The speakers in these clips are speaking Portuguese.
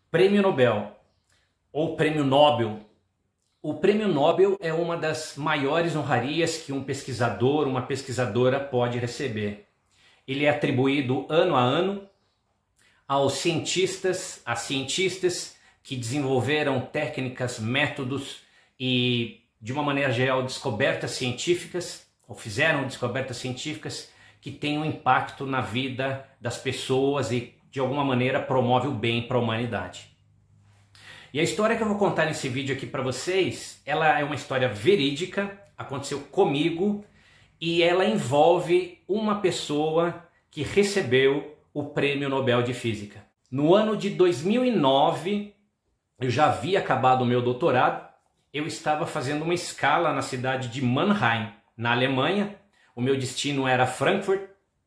Prêmio Nobel ou Prêmio Nobel. O Prêmio Nobel é uma das maiores honrarias que um pesquisador, uma pesquisadora pode receber. Ele é atribuído ano a ano aos cientistas, a cientistas que desenvolveram técnicas, métodos e, de uma maneira geral, descobertas científicas, ou fizeram descobertas científicas que têm um impacto na vida das pessoas e, de alguma maneira, promove o bem para a humanidade. E a história que eu vou contar nesse vídeo aqui para vocês, ela é uma história verídica, aconteceu comigo, e ela envolve uma pessoa que recebeu o Prêmio Nobel de Física. No ano de 2009, eu já havia acabado o meu doutorado, eu estava fazendo uma escala na cidade de Mannheim, na Alemanha, o meu destino era Frankfurt,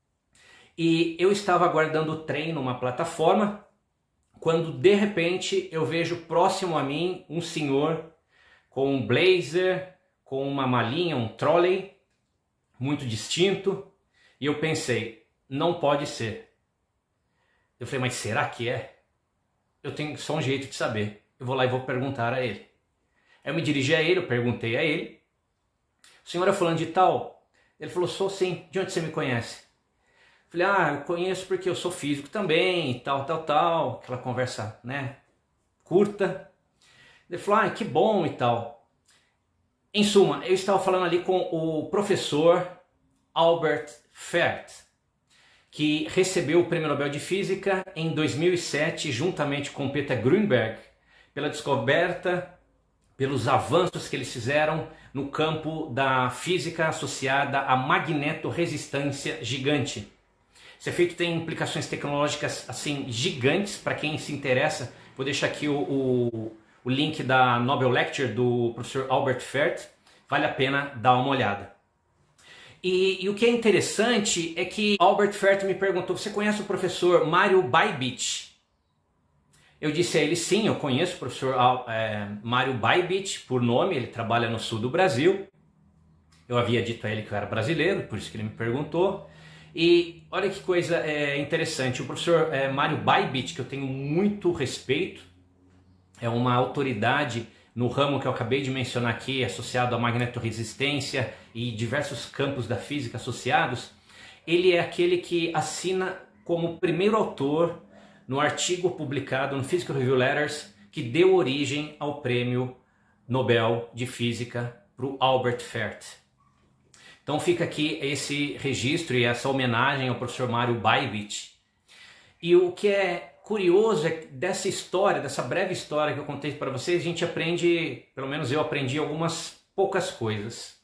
e eu estava aguardando o trem numa plataforma, quando de repente eu vejo próximo a mim um senhor com um blazer, com uma malinha, um trolley, muito distinto, e eu pensei, não pode ser. Eu falei, mas será que é? Eu tenho só um jeito de saber, eu vou lá e vou perguntar a ele. Aí eu me dirigi a ele, eu perguntei a ele, o senhor é fulano de tal? Ele falou, sou sim, de onde você me conhece? Falei, eu conheço porque eu sou físico também, e tal, aquela conversa, né, curta. Ele falou, que bom e tal. Em suma, eu estava falando ali com o professor Albert Fert, que recebeu o Prêmio Nobel de Física em 2007, juntamente com Peter Grünberg, pela descoberta, pelos avanços que eles fizeram no campo da física associada à magnetorresistência gigante. Esse efeito tem implicações tecnológicas assim gigantes para quem se interessa. Vou deixar aqui o link da Nobel Lecture do professor Albert Fert. Vale a pena dar uma olhada. E o que é interessante é que Albert Fert me perguntou, você conhece o professor Mario Baibich? Eu disse a ele, sim, eu conheço o professor Mario Baibich por nome, ele trabalha no sul do Brasil. Eu havia dito a ele que eu era brasileiro, por isso que ele me perguntou. E olha que coisa interessante, o professor Mario Baibich, que eu tenho muito respeito, é uma autoridade no ramo que eu acabei de mencionar aqui, associado à magnetorresistência e diversos campos da física associados. Ele é aquele que assina como primeiro autor no artigo publicado no Physical Review Letters que deu origem ao Prêmio Nobel de Física para o Albert Fert. Então fica aqui esse registro e essa homenagem ao professor Mario Baibich. E o que é curioso é que dessa história, dessa breve história que eu contei para vocês, a gente aprende, pelo menos eu aprendi algumas poucas coisas.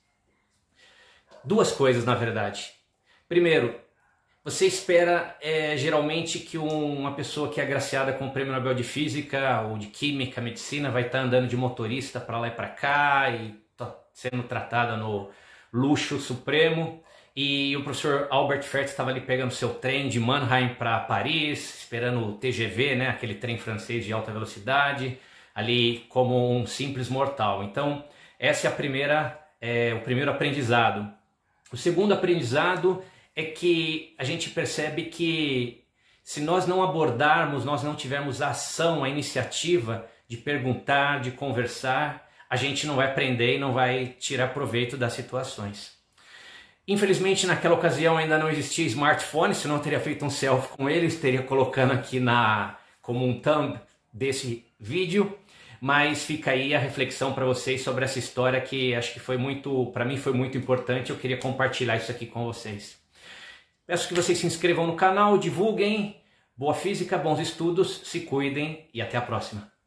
Duas coisas, na verdade. Primeiro, você espera geralmente que uma pessoa que é agraciada com o Prêmio Nobel de Física ou de Química, Medicina, vai estar andando de motorista para lá e para cá e tá sendo tratada no luxo supremo, e o professor Albert Fert estava ali pegando seu trem de Mannheim para Paris, esperando o TGV, né, aquele trem francês de alta velocidade, ali como um simples mortal. Então, essa é o primeiro aprendizado. O segundo aprendizado é que a gente percebe que se nós não abordarmos, nós não tivermos a ação, a iniciativa de perguntar, de conversar, a gente não vai aprender e não vai tirar proveito das situações. Infelizmente, naquela ocasião ainda não existia smartphone, senão eu teria feito um selfie com ele, estaria colocando aqui como um thumb desse vídeo, mas fica aí a reflexão para vocês sobre essa história que acho que para mim foi muito importante, eu queria compartilhar isso aqui com vocês. Peço que vocês se inscrevam no canal, divulguem, boa física, bons estudos, se cuidem e até a próxima.